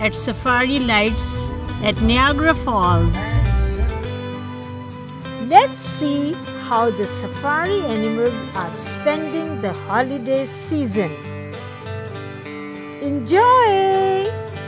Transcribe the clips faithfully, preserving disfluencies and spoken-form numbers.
at Safari Lights at Niagara Falls. Let's see how the safari animals are spending the holiday season. Enjoy!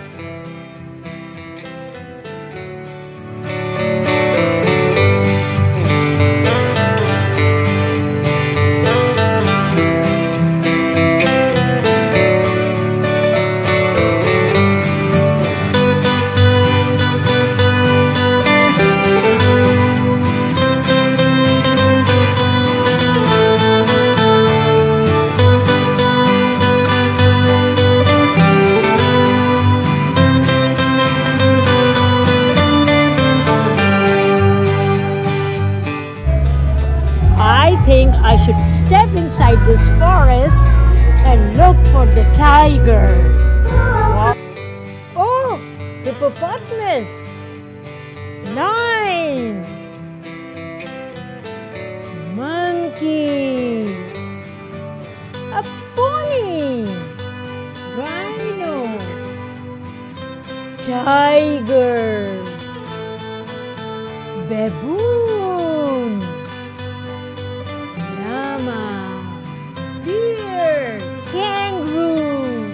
I think I should step inside this forest and look for the tiger. Oh, hippopotamus. Lion. Monkey. A pony. Rhino. Tiger. Baboon. Deer, kangaroo.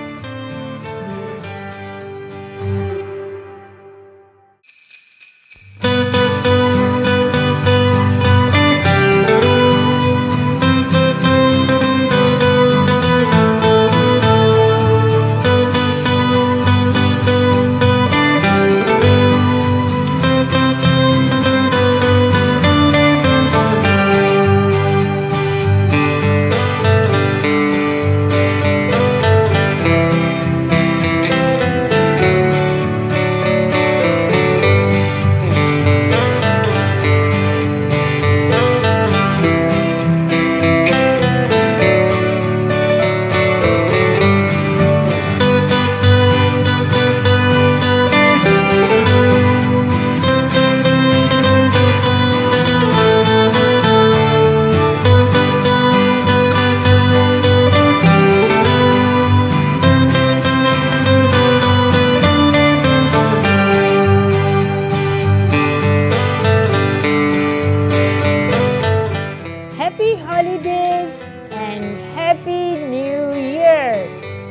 Happy holidays and Happy New Year!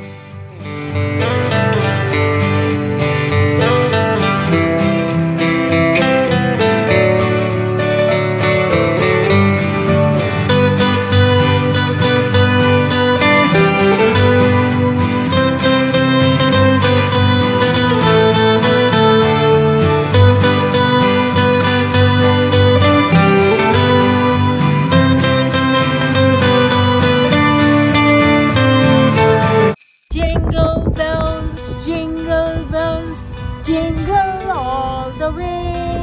Jingle bells, jingle bells, jingle all the way.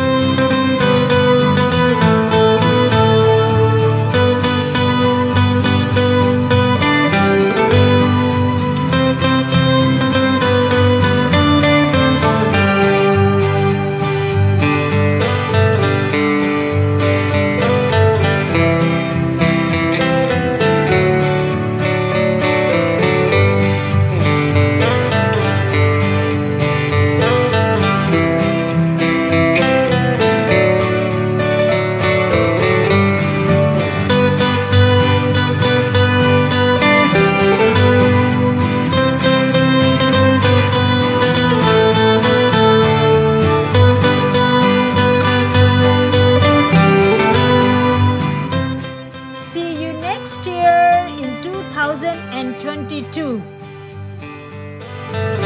See you next year in two thousand twenty-two.